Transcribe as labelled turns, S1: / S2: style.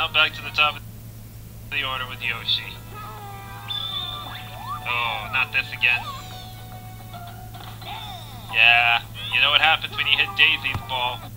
S1: now back to the top of the order with Yoshi. Oh, not this again. Yeah, you know what happens when you hit Daisy's ball.